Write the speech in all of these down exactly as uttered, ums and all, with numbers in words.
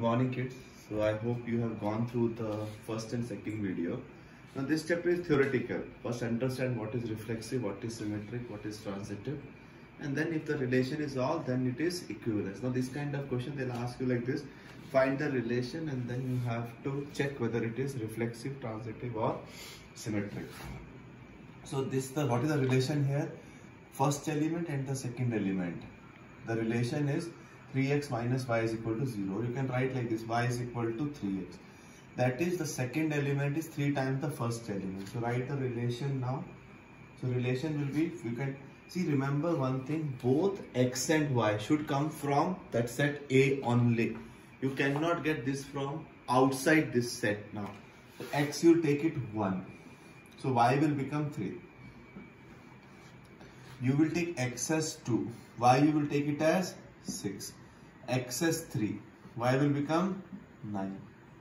Morning kids. So I hope you have gone through the first and second video. Now this chapter is theoretical. First understand what is reflexive, what is symmetric, what is transitive, and then if the relation is all, then it is equivalence. Now this kind of question they'll ask you like this: find the relation and then you have to check whether it is reflexive, transitive or symmetric. So this the what is the relation here? First element and the second element. The relation is three x minus y is equal to zero. You can write like this: y is equal to three x. That is, the second element is three times the first element. So write the relation now. So relation will be, you can see, remember one thing, both x and y should come from that set A only. You cannot get this from outside this set now. So x you take it one. So y will become three. You will take x as two. Y you will take it as six. X as three. Y will become nine.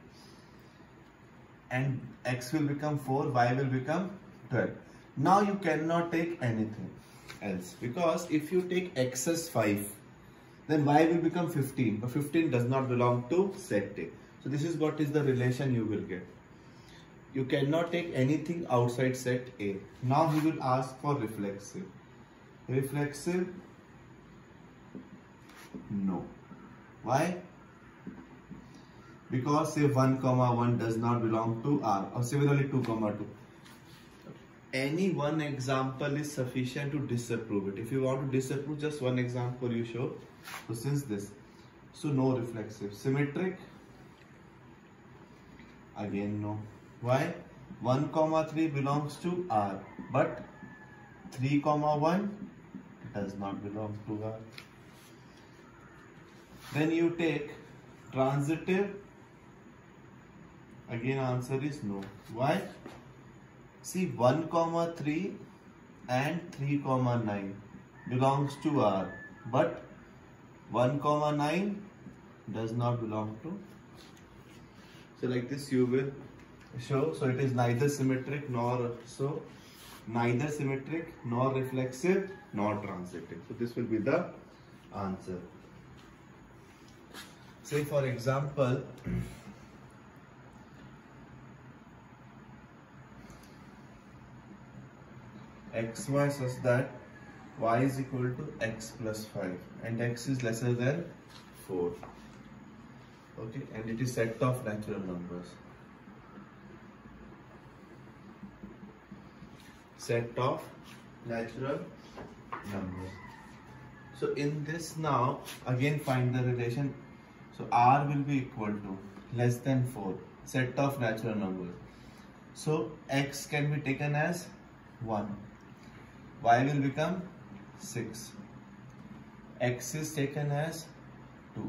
And x will become four. Y will become twelve. Now you cannot take anything else, because if you take x as five, then y will become fifteen. But fifteen does not belong to set A. So this is what is the relation you will get. You cannot take anything outside set A. Now he will ask for reflexive. Reflexive? No. Why? Because say one comma one does not belong to R, or similarly two comma two. Any one example is sufficient to disapprove it. If you want to disapprove, just one example you show. So since this, so no reflexive. Symmetric? Again no. Why? one comma three belongs to R, but three comma one does not belong to R. Then you take transitive. Again answer is no. Why? See, one comma three and three comma nine belongs to R, but one comma nine does not belong to. So like this you will show. So it is neither symmetric nor so neither symmetric nor reflexive nor transitive. So this will be the answer. Say for example, xy such that y is equal to x plus five and x is lesser than four. Okay, and it is set of natural numbers. Set of natural numbers. So in this now, again find the relation. So R will be equal to less than four, set of natural numbers. So x can be taken as one. Y will become six. X is taken as two.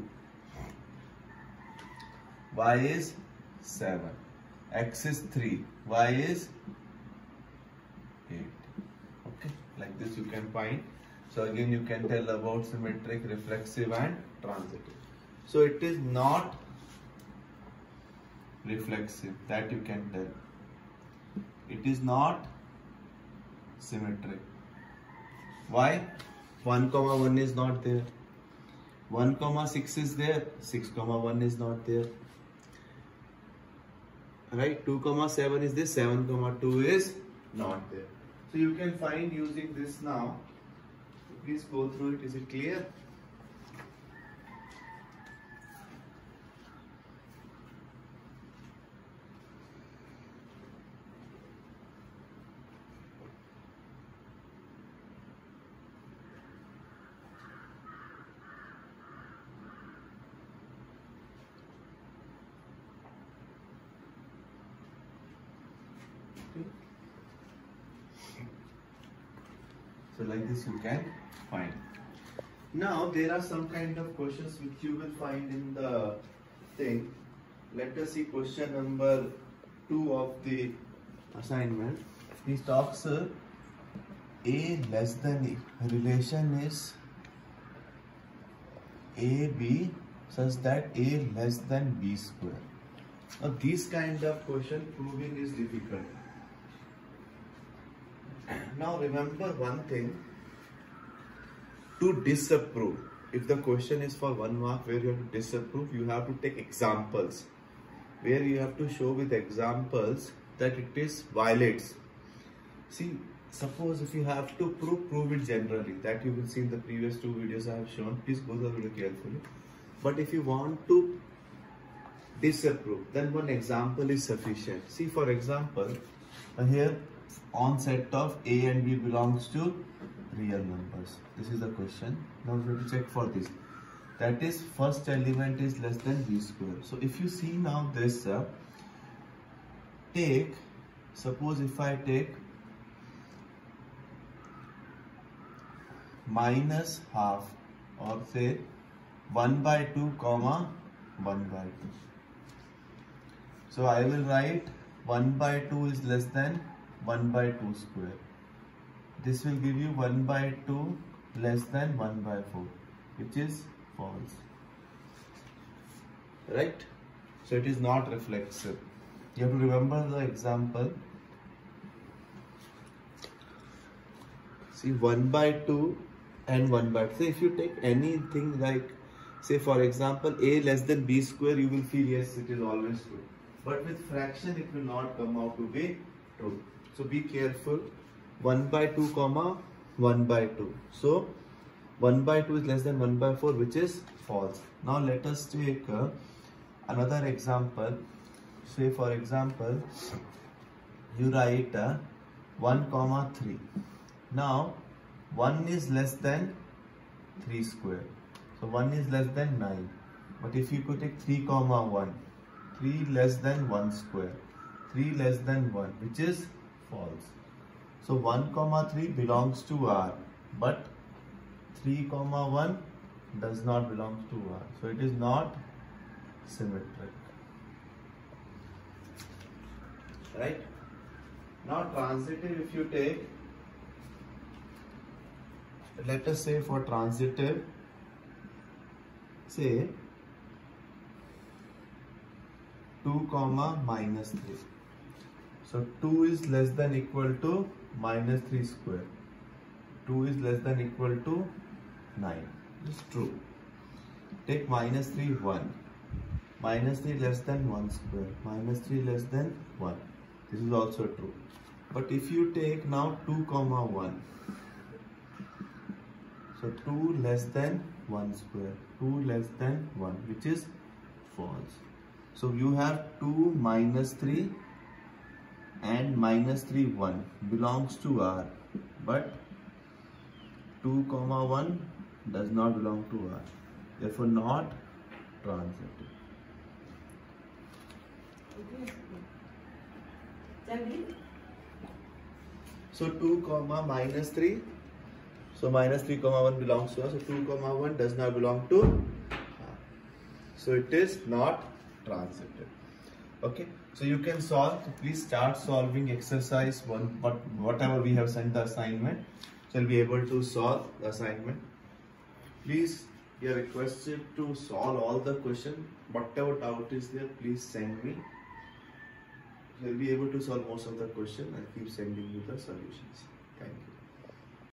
Y is seven. X is three. Y is eight. Okay, like this you can find. So again you can tell about symmetric, reflexive and transitive. So it is not reflexive, that you can tell. It is not symmetric. Why? one comma one is not there. one comma six is there. six comma one is not there. Right? two comma seven is there. seven comma two is not there. So you can find using this now. So please go through it. Is it clear? So like this you can find. Now there are some kind of questions which you will find in the thing. Let us see question number two of the assignment. He talks uh, A less than E. Relation is A B such that A less than B square. Now this kind of question proving is difficult. Now remember one thing, to disapprove, if the question is for one mark where you have to disapprove, you have to take examples, where you have to show with examples that it is violates. See, suppose if you have to prove, prove it generally. That you will see in the previous two videos I have shown. Please go through the video carefully. But if you want to disapprove, then one example is sufficient. See, for example, uh, here on set of A and B belongs to real numbers. This is the question. Now we have to check for this. That is, first element is less than B square. So if you see now this, uh, take, suppose if I take minus half, or say one by two comma one by two. So I will write one by two is less than one by two square. This will give you one by two less than one by four, which is false. Right? So it is not reflexive. You have to remember the example. See, one by two and one by two. So if you take anything like, say for example, A less than B square, you will feel yes, it is always true. But with fraction, it will not come out to be true. So be careful. one by two comma one by two. So one by two is less than one by four, which is false. Now let us take uh, another example. Say for example, you write uh, one comma three. Now one is less than three square. So one is less than nine. But if you could take three comma one, three less than one square, three less than one, which is false. So one comma three belongs to R, but three comma one does not belong to R. So it is not symmetric. Right? Now transitive, if you take, let us say for transitive, say two comma minus three. So two is less than equal to minus three square. two is less than equal to nine. This is true. Take minus three, one. Minus three less than one square. Minus three less than one. This is also true. But if you take now two comma one. So two less than one square. two less than one, which is false. So you have two minus three and minus three, one belongs to R, but two comma one does not belong to R, therefore not transitive. So two comma minus three, so minus three comma one belongs to R, so two comma one does not belong to R, so it is not transitive. Okay, so you can solve. So please start solving exercise one, but whatever we have sent the assignment, so you'll be able to solve the assignment. Please, you are requested to solve all the question. Whatever doubt is there, please send me. You'll be able to solve most of the question and keep sending you the solutions. Thank you.